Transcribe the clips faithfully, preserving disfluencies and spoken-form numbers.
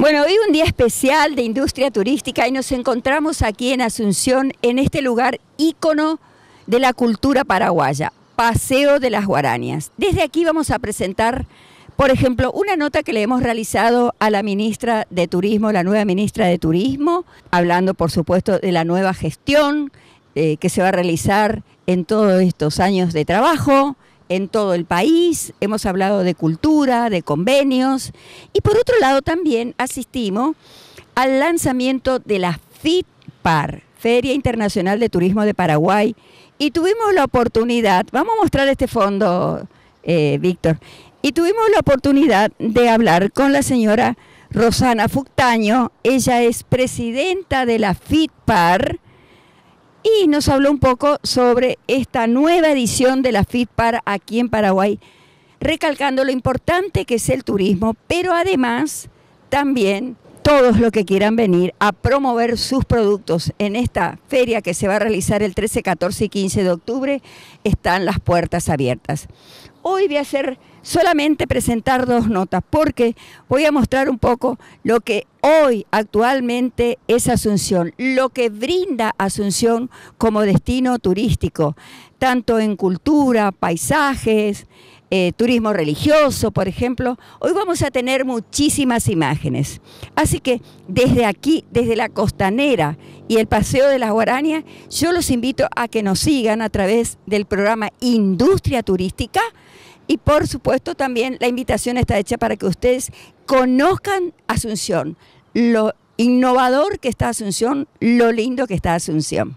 Bueno, hoy un día especial de industria turística y nos encontramos aquí en Asunción, en este lugar ícono de la cultura paraguaya, Paseo de las Guarañas. Desde aquí vamos a presentar, por ejemplo, una nota que le hemos realizado a la ministra de Turismo, la nueva ministra de Turismo, hablando, por supuesto, de la nueva gestión eh, que se va a realizar en todos estos años de trabajo, en todo el país. Hemos hablado de cultura, de convenios, y por otro lado también asistimos al lanzamiento de la FITPAR, Feria Internacional de Turismo de Paraguay, y tuvimos la oportunidad, vamos a mostrar este fondo, eh, Víctor, y tuvimos la oportunidad de hablar con la señora Rosana Fuctaño. Ella es presidenta de la FITPAR, y nos habló un poco sobre esta nueva edición de la FITPAR aquí en Paraguay, recalcando lo importante que es el turismo, pero además también todos los que quieran venir a promover sus productos en esta feria que se va a realizar el trece, catorce y quince de octubre, están las puertas abiertas. Hoy voy a hacer solamente presentar dos notas, porque voy a mostrar un poco lo que hoy actualmente es Asunción, lo que brinda Asunción como destino turístico, tanto en cultura, paisajes, eh, turismo religioso, por ejemplo. Hoy vamos a tener muchísimas imágenes. Así que desde aquí, desde la Costanera y el Paseo de las Guarañas, yo los invito a que nos sigan a través del programa Industria Turística. Y por supuesto también la invitación está hecha para que ustedes conozcan Asunción, lo innovador que está Asunción, lo lindo que está Asunción.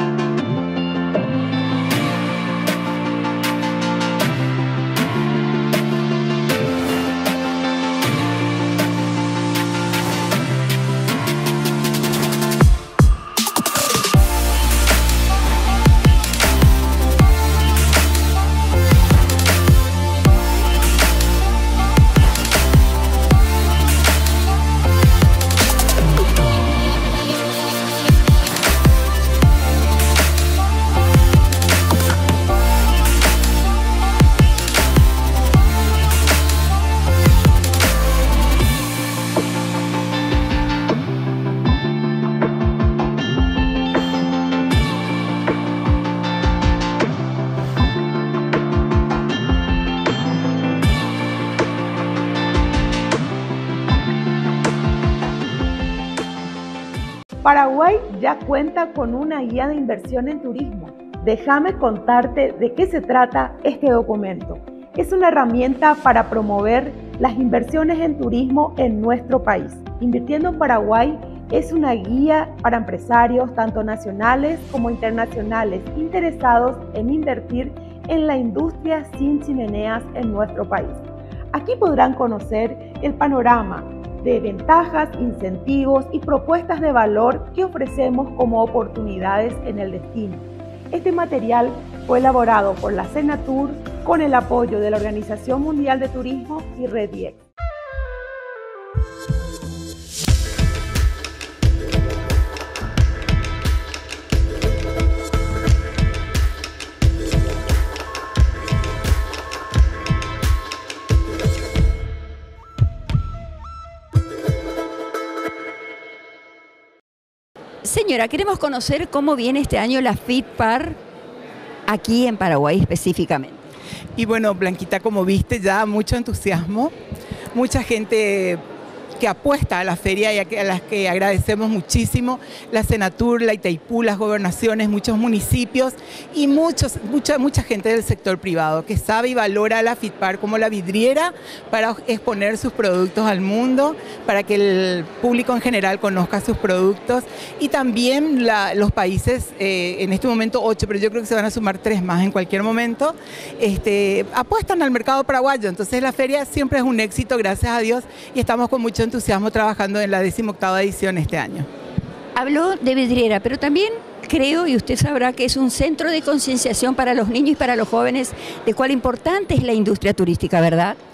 Paraguay ya cuenta con una guía de inversión en turismo. Déjame contarte de qué se trata este documento. Es una herramienta para promover las inversiones en turismo en nuestro país. Invirtiendo en Paraguay es una guía para empresarios tanto nacionales como internacionales interesados en invertir en la industria sin chimeneas en nuestro país. Aquí podrán conocer el panorama de ventajas, incentivos y propuestas de valor que ofrecemos como oportunidades en el destino. Este material fue elaborado por la Senatur con el apoyo de la Organización Mundial de Turismo y Rediex. Señora, queremos conocer cómo viene este año la FITPAR aquí en Paraguay específicamente. Y bueno, Blanquita, como viste, ya mucho entusiasmo, mucha gente que apuesta a la feria y a las que agradecemos muchísimo, la Senatur, la Itaipú, las gobernaciones, muchos municipios y muchos, mucha, mucha gente del sector privado que sabe y valora a la FITPAR como la vidriera para exponer sus productos al mundo, para que el público en general conozca sus productos, y también la, los países, eh, en este momento ocho, pero yo creo que se van a sumar tres más en cualquier momento, este, apuestan al mercado paraguayo. Entonces la feria siempre es un éxito, gracias a Dios, y estamos con mucho entusiasmo trabajando en la decimoctava edición este año. Habló de vidriera, pero también creo, y usted sabrá, que es un centro de concienciación para los niños y para los jóvenes de cuál importante es la industria turística, ¿verdad?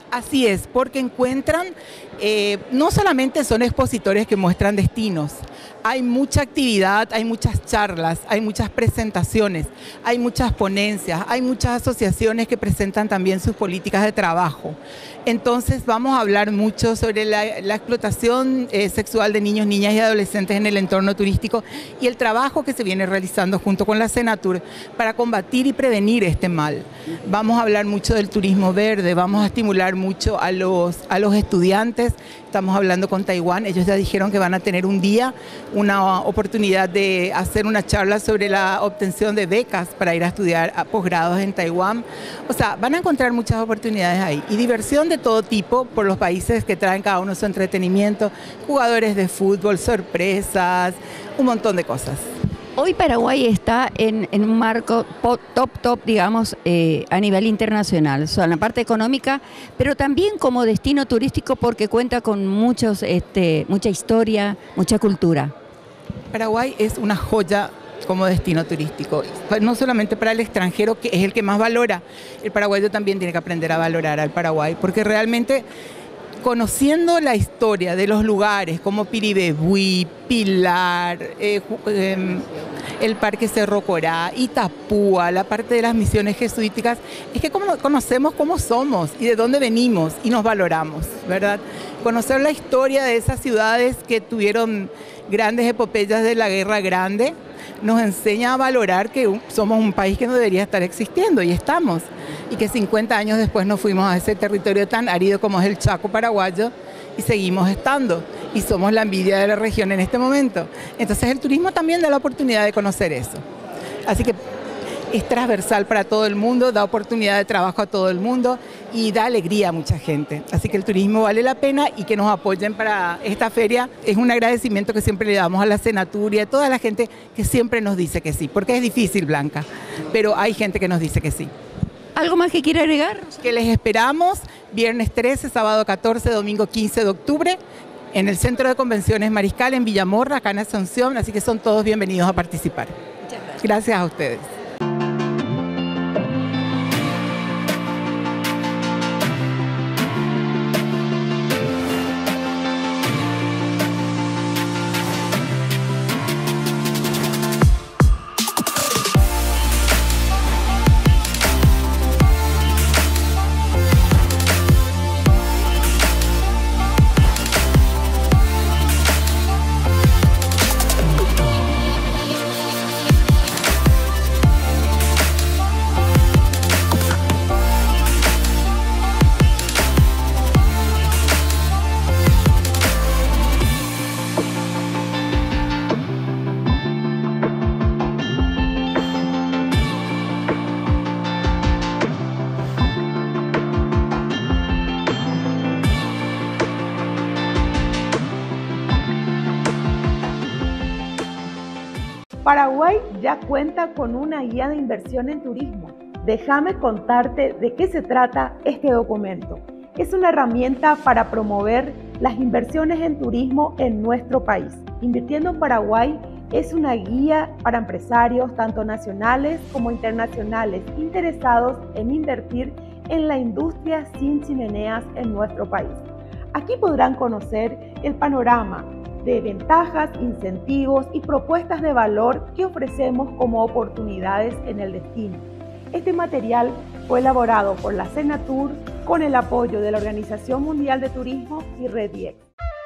Así es, porque encuentran, eh, no solamente son expositores que muestran destinos, hay mucha actividad, hay muchas charlas, hay muchas presentaciones, hay muchas ponencias, hay muchas asociaciones que presentan también sus políticas de trabajo. Entonces vamos a hablar mucho sobre la, la explotación eh, sexual de niños, niñas y adolescentes en el entorno turístico y el trabajo que se viene realizando junto con la Senatur para combatir y prevenir este mal. Vamos a hablar mucho del turismo verde, vamos a estimular mucho a los, a los estudiantes. Estamos hablando con Taiwán, ellos ya dijeron que van a tener un día, una oportunidad de hacer una charla sobre la obtención de becas para ir a estudiar a posgrados en Taiwán. O sea, van a encontrar muchas oportunidades ahí y diversión de todo tipo por los países que traen cada uno su entretenimiento, jugadores de fútbol, sorpresas, un montón de cosas. Hoy Paraguay está en, en un marco top, top, digamos, eh, a nivel internacional, o sea, en la parte económica, pero también como destino turístico porque cuenta con muchos, este, mucha historia, mucha cultura. Paraguay es una joya como destino turístico, no solamente para el extranjero, que es el que más valora. El paraguayo también tiene que aprender a valorar al Paraguay, porque realmente conociendo la historia de los lugares como Piribebuy, Pilar, eh, eh, el Parque Cerro Corá, Itapúa, la parte de las misiones jesuíticas, es que como conocemos cómo somos y de dónde venimos y nos valoramos, ¿verdad? Conocer la historia de esas ciudades que tuvieron grandes epopeyas de la Guerra Grande, nos enseña a valorar que somos un país que no debería estar existiendo y estamos. Y que cincuenta años después nos fuimos a ese territorio tan árido como es el Chaco paraguayo y seguimos estando. Y somos la envidia de la región en este momento. Entonces el turismo también da la oportunidad de conocer eso. Así que es transversal para todo el mundo, da oportunidad de trabajo a todo el mundo y da alegría a mucha gente. Así que el turismo vale la pena y que nos apoyen para esta feria. Es un agradecimiento que siempre le damos a la Senatur y a toda la gente que siempre nos dice que sí, porque es difícil, Blanca, pero hay gente que nos dice que sí. ¿Algo más que quiera agregar? Que les esperamos viernes trece, sábado catorce, domingo quince de octubre en el Centro de Convenciones Mariscal en Villamorra, acá en Asunción, así que son todos bienvenidos a participar. Muchas gracias. Gracias a ustedes. Paraguay ya cuenta con una guía de inversión en turismo. Déjame contarte de qué se trata este documento. Es una herramienta para promover las inversiones en turismo en nuestro país. Invirtiendo en Paraguay es una guía para empresarios tanto nacionales como internacionales interesados en invertir en la industria sin chimeneas en nuestro país. Aquí podrán conocer el panorama de ventajas, incentivos y propuestas de valor que ofrecemos como oportunidades en el destino. Este material fue elaborado por la Senatur con el apoyo de la Organización Mundial de Turismo y Rediex.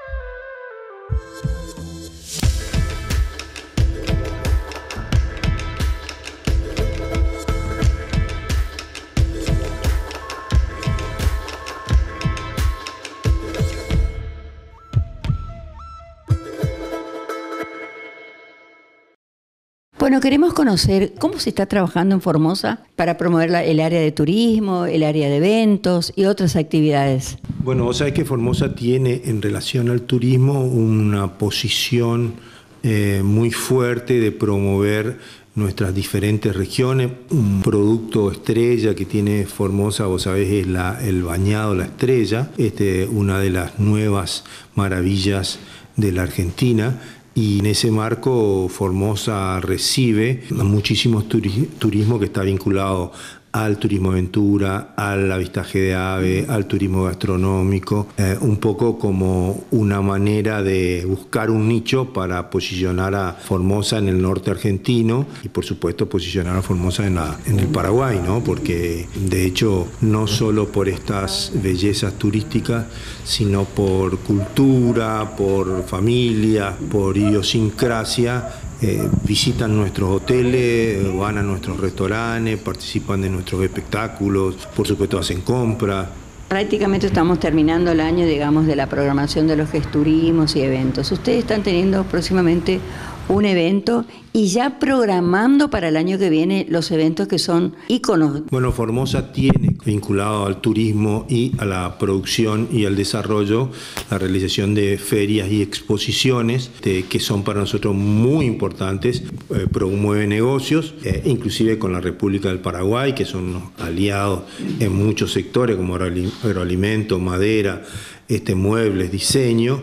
Bueno, queremos conocer cómo se está trabajando en Formosa para promover la, el área de turismo, el área de eventos y otras actividades. Bueno, vos sabés que Formosa tiene en relación al turismo una posición eh, muy fuerte de promover nuestras diferentes regiones. Un producto estrella que tiene Formosa, vos sabés, es la, el bañado La Estrella, este, una de las nuevas maravillas de la Argentina. Y en ese marco Formosa recibe muchísimo turismo que está vinculado al turismo aventura, al avistaje de ave, al turismo gastronómico, eh, un poco como una manera de buscar un nicho para posicionar a Formosa en el norte argentino y por supuesto posicionar a Formosa en, la, en el Paraguay, ¿no? Porque de hecho no solo por estas bellezas turísticas, sino por cultura, por familia, por idiosincrasia, eh, visitan nuestros hoteles, van a nuestros restaurantes, participan de nuestros espectáculos, por supuesto hacen compras. Prácticamente estamos terminando el año, digamos, de la programación de los gesturismos y eventos. Ustedes están teniendo próximamente un evento y ya programando para el año que viene los eventos que son íconos. Bueno, Formosa tiene vinculado al turismo y a la producción y al desarrollo la realización de ferias y exposiciones de, que son para nosotros muy importantes, eh, promueve negocios, eh, inclusive con la República del Paraguay, que son aliados en muchos sectores como agroalimentos, madera, este, muebles, diseño,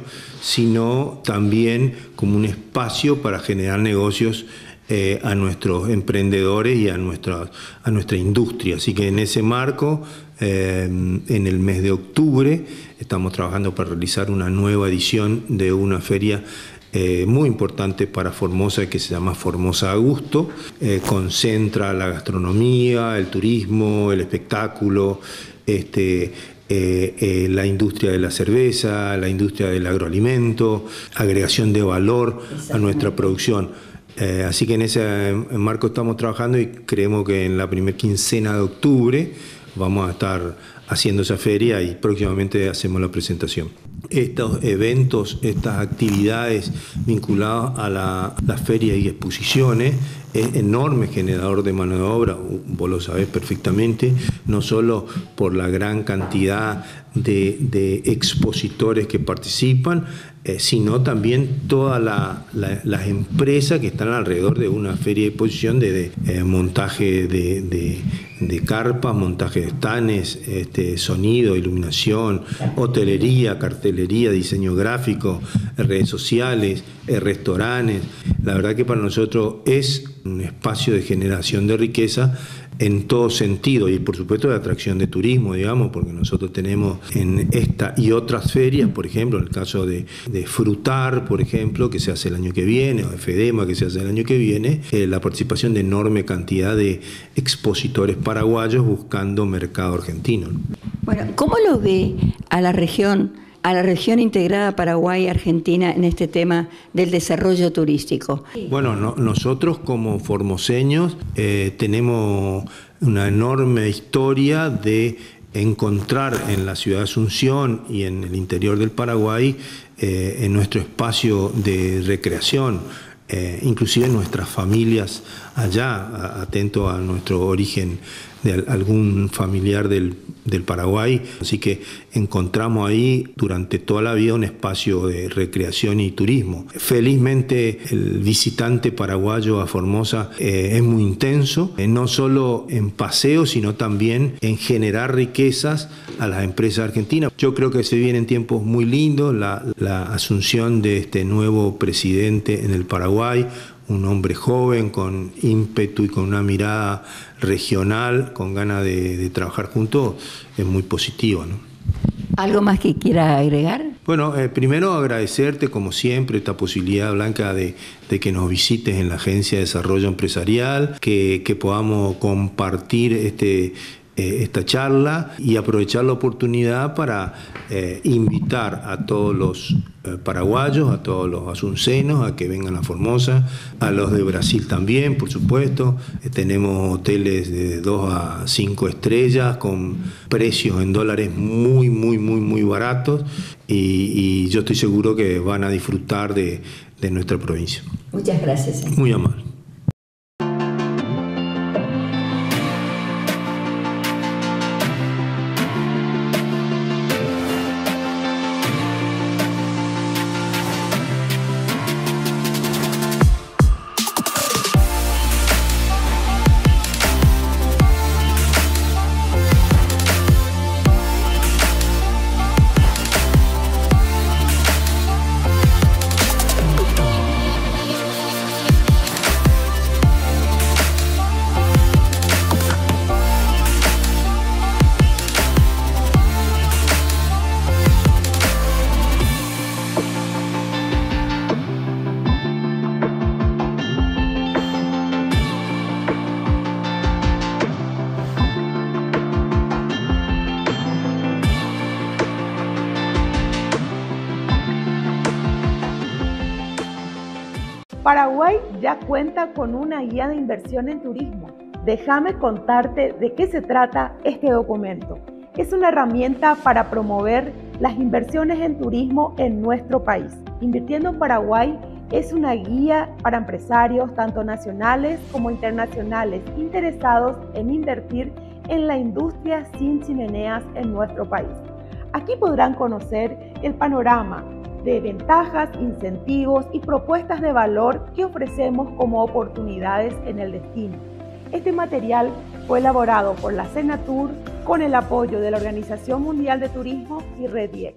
sino también como un espacio para generar negocios eh, a nuestros emprendedores y a nuestra, a nuestra industria. Así que en ese marco, eh, en el mes de octubre, estamos trabajando para realizar una nueva edición de una feria Eh, muy importante para Formosa que se llama Formosa a Gusto, eh, concentra la gastronomía, el turismo, el espectáculo, este, eh, eh, la industria de la cerveza, la industria del agroalimento, agregación de valor a nuestra producción. Eh, así que en ese marco estamos trabajando y creemos que en la primera quincena de octubre vamos a estar haciendo esa feria y próximamente hacemos la presentación. Estos eventos, estas actividades vinculadas a la, la feria y exposiciones es enorme generador de mano de obra, vos lo sabés perfectamente, no solo por la gran cantidad de, de expositores que participan, eh, sino también todas la, la, las empresas que están alrededor de una feria de exposición de, de eh, montaje de, de, de carpas, montaje de estanes, este, sonido, iluminación, hotelería, cartelería, diseño gráfico, redes sociales, eh, restaurantes. La verdad que para nosotros es un espacio de generación de riqueza en todo sentido y por supuesto de atracción de turismo, digamos, porque nosotros tenemos en esta y otras ferias, por ejemplo, en el caso de, de Frutar, por ejemplo, que se hace el año que viene, o de FEDEMA, que se hace el año que viene, eh, la participación de enorme cantidad de expositores paraguayos buscando mercado argentino. Bueno, ¿cómo lo ve a la región, a la región integrada Paraguay-Argentina en este tema del desarrollo turístico? Bueno, no, nosotros como formoseños eh, tenemos una enorme historia de encontrar en la ciudad de Asunción y en el interior del Paraguay eh, en nuestro espacio de recreación, eh, inclusive nuestras familias allá, atento a nuestro origen de algún familiar del, del Paraguay, así que encontramos ahí durante toda la vida un espacio de recreación y turismo. Felizmente el visitante paraguayo a Formosa eh, es muy intenso, eh, no solo en paseo, sino también en generar riquezas a las empresas argentinas. Yo creo que se vienen tiempos muy lindos, la, la asunción de este nuevo presidente en el Paraguay, un hombre joven con ímpetu y con una mirada regional, con ganas de, de trabajar juntos, es muy positivo, ¿no? ¿Algo más que quiera agregar? Bueno, eh, primero agradecerte como siempre esta posibilidad, Blanca, de, de que nos visites en la Agencia de Desarrollo Empresarial, que, que podamos compartir este esta charla y aprovechar la oportunidad para eh, invitar a todos los eh, paraguayos, a todos los asuncenos a que vengan a Formosa, a los de Brasil también, por supuesto. Eh, tenemos hoteles de dos a cinco estrellas con precios en dólares muy, muy, muy, muy baratos y, y yo estoy seguro que van a disfrutar de, de nuestra provincia. Muchas gracias. Señor. Muy amable. Paraguay ya cuenta con una guía de inversión en turismo. Déjame contarte de qué se trata este documento. Es una herramienta para promover las inversiones en turismo en nuestro país. Invirtiendo en Paraguay es una guía para empresarios tanto nacionales como internacionales interesados en invertir en la industria sin chimeneas en nuestro país. Aquí podrán conocer el panorama de ventajas, incentivos y propuestas de valor que ofrecemos como oportunidades en el destino. Este material fue elaborado por la Senatur con el apoyo de la Organización Mundial de Turismo y REDIEX.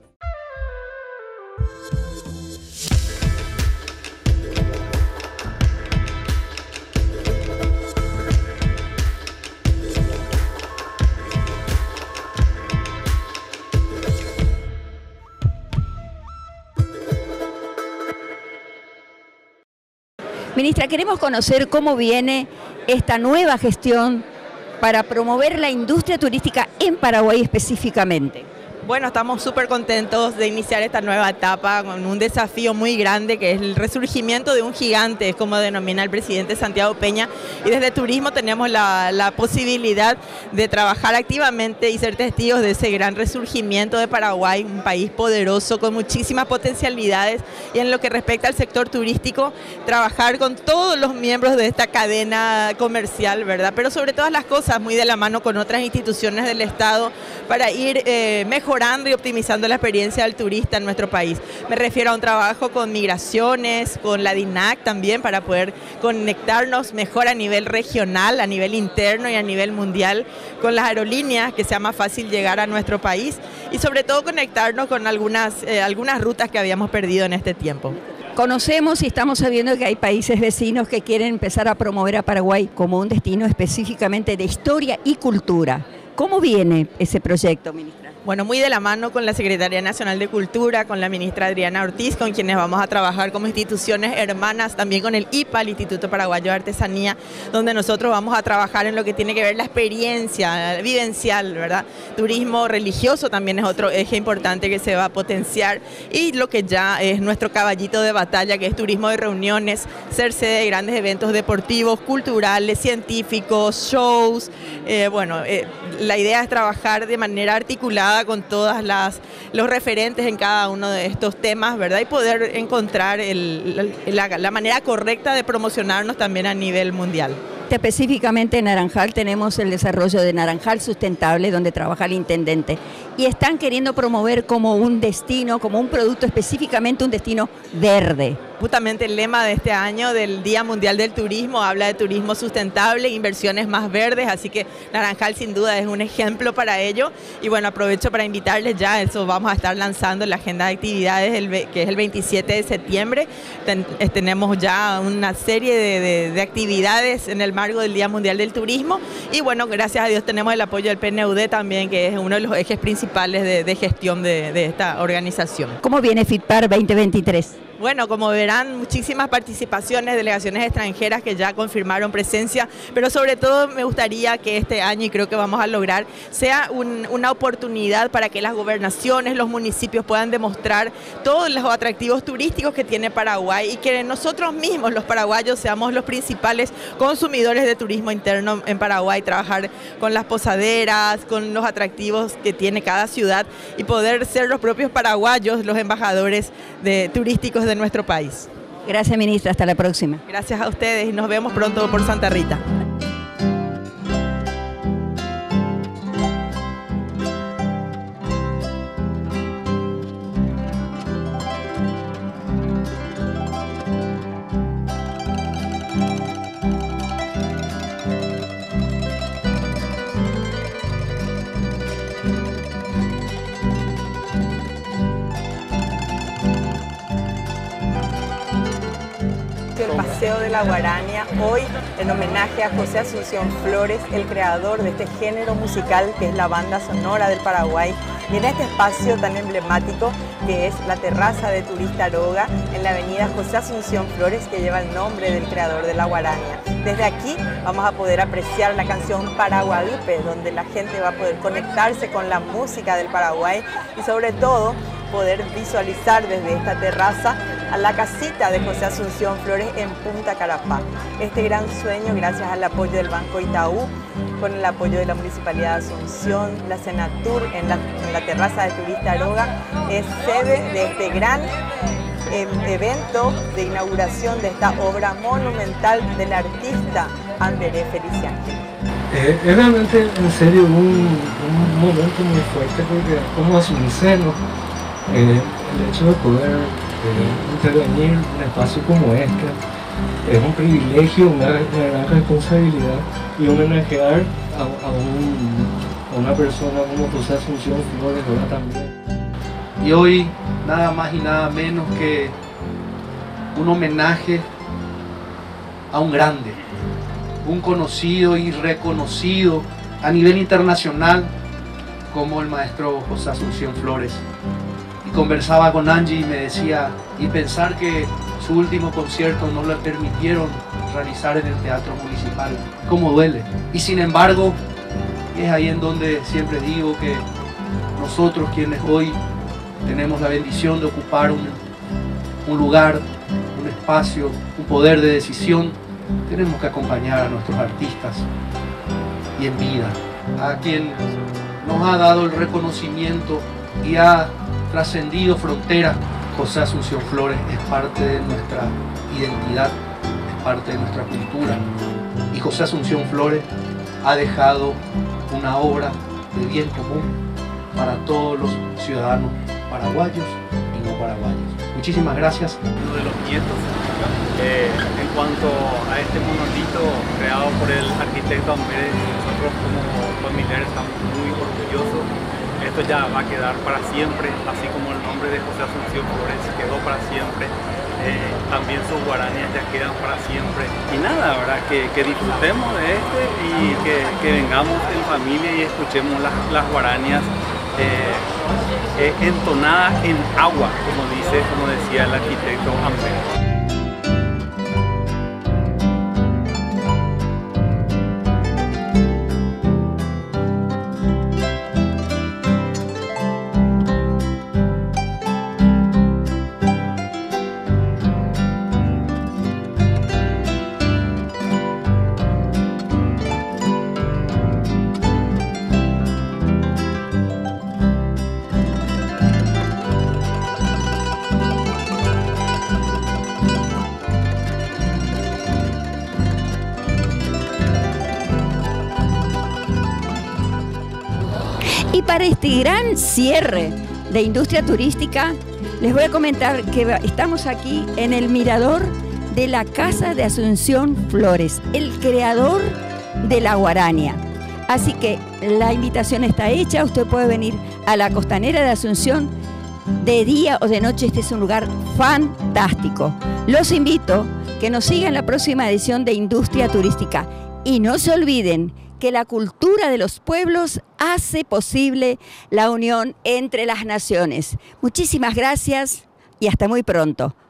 Ministra, queremos conocer cómo viene esta nueva gestión para promover la industria turística en Paraguay específicamente. Bueno, estamos súper contentos de iniciar esta nueva etapa con un desafío muy grande que es el resurgimiento de un gigante, es como denomina el presidente Santiago Peña, y desde Turismo tenemos la, la posibilidad de trabajar activamente y ser testigos de ese gran resurgimiento de Paraguay, un país poderoso con muchísimas potencialidades, y en lo que respecta al sector turístico, trabajar con todos los miembros de esta cadena comercial, ¿verdad? Pero sobre todas las cosas, muy de la mano con otras instituciones del Estado para ir eh, mejorando y optimizando la experiencia del turista en nuestro país. Me refiero a un trabajo con migraciones, con la DINAC también, para poder conectarnos mejor a nivel regional, a nivel interno y a nivel mundial, con las aerolíneas, que sea más fácil llegar a nuestro país, y sobre todo conectarnos con algunas, eh, algunas rutas que habíamos perdido en este tiempo. Conocemos y estamos sabiendo que hay países vecinos que quieren empezar a promover a Paraguay como un destino específicamente de historia y cultura. ¿Cómo viene ese proyecto, ministra? Bueno, muy de la mano con la Secretaría Nacional de Cultura, con la ministra Adriana Ortiz, con quienes vamos a trabajar como instituciones hermanas, también con el I P A, el Instituto Paraguayo de Artesanía, donde nosotros vamos a trabajar en lo que tiene que ver la experiencia vivencial, ¿verdad? Turismo religioso también es otro eje importante que se va a potenciar, y lo que ya es nuestro caballito de batalla, que es turismo de reuniones, ser sede de grandes eventos deportivos, culturales, científicos, shows. Eh, bueno, eh, la idea es trabajar de manera articulada con todas las los referentes en cada uno de estos temas, ¿verdad? Y poder encontrar el, la, la manera correcta de promocionarnos también a nivel mundial. Específicamente en Naranjal tenemos el desarrollo de Naranjal Sustentable, donde trabaja el intendente, y están queriendo promover como un destino, como un producto específicamente un destino verde. Justamente el lema de este año del Día Mundial del Turismo habla de turismo sustentable, inversiones más verdes, así que Naranjal sin duda es un ejemplo para ello. Y bueno, aprovecho para invitarles ya, eso vamos a estar lanzando en la agenda de actividades, el, que es el veintisiete de septiembre. Ten, tenemos ya una serie de, de, de actividades en el marco del Día Mundial del Turismo, y bueno, gracias a Dios tenemos el apoyo del P N U D también, que es uno de los ejes principales de, de gestión de, de esta organización. ¿Cómo viene FITPAR veinte veintitrés? Bueno, como verán, muchísimas participaciones, delegaciones extranjeras que ya confirmaron presencia, pero sobre todo me gustaría que este año, y creo que vamos a lograr, sea un, una oportunidad para que las gobernaciones, los municipios puedan demostrar todos los atractivos turísticos que tiene Paraguay, y que nosotros mismos, los paraguayos, seamos los principales consumidores de turismo interno en Paraguay, trabajar con las posaderas, con los atractivos que tiene cada ciudad, y poder ser los propios paraguayos los embajadores de, turísticos de nuestro país. Gracias, ministra. Hasta la próxima. Gracias a ustedes y nos vemos pronto por Santa Rita. El Paseo de la Guarania, hoy en homenaje a José Asunción Flores, el creador de este género musical que es la banda sonora del Paraguay, y en este espacio tan emblemático que es la terraza de Turista Aroga en la avenida José Asunción Flores, que lleva el nombre del creador de la Guarania. Desde aquí vamos a poder apreciar la canción Paraguadupe, donde la gente va a poder conectarse con la música del Paraguay y sobre todo poder visualizar desde esta terraza a la casita de José Asunción Flores en Punta Carapá. Este gran sueño, gracias al apoyo del Banco Itaú, con el apoyo de la Municipalidad de Asunción, la Senatur en la, en la terraza de Turista Aroga, es sede de este gran eh, evento de inauguración de esta obra monumental del artista Anderé Feliciano. Eh, es realmente, en serio, un, un momento muy fuerte porque como asunceno, eh, el hecho de poder eh, intervenir en un espacio como este es un privilegio, una, una gran responsabilidad y homenajear a, a, un, a una persona como José Asunción Flores ahora también. Y hoy nada más y nada menos que un homenaje a un grande, un conocido y reconocido a nivel internacional como el maestro José Asunción Flores. Y conversaba con Angie y me decía, y pensar que su último concierto no le permitieron realizar en el Teatro Municipal, cómo duele. Y sin embargo, es ahí en donde siempre digo que nosotros quienes hoy tenemos la bendición de ocupar un, un lugar, un espacio, un poder de decisión, tenemos que acompañar a nuestros artistas y en vida, a quien nos ha dado el reconocimiento y ha trascendido fronteras. José Asunción Flores es parte de nuestra identidad, es parte de nuestra cultura, y José Asunción Flores ha dejado una obra de bien común para todos los ciudadanos paraguayos y no paraguayos. Muchísimas gracias. Uno de los nietos, eh, en cuanto a este monolito creado por el arquitecto Amberes, nosotros como familiares estamos muy orgullosos. Esto ya va a quedar para siempre, así como el nombre de José Asunción Flores quedó para siempre. Eh, también sus guaranías ya quedan para siempre. Y nada, ¿verdad? Que, que disfrutemos de este y que, que vengamos en familia y escuchemos las, las guaranías eh, eh, entonadas en agua, como dice, como decía el arquitecto Amberes. Y para este gran cierre de industria turística, les voy a comentar que estamos aquí en el mirador de la Casa de Asunción Flores, el creador de la guarania. Así que la invitación está hecha, usted puede venir a la costanera de Asunción de día o de noche. Este es un lugar fantástico. Los invito a que nos sigan en la próxima edición de Industria Turística y no se olviden que la cultura de los pueblos hace posible la unión entre las naciones. Muchísimas gracias y hasta muy pronto.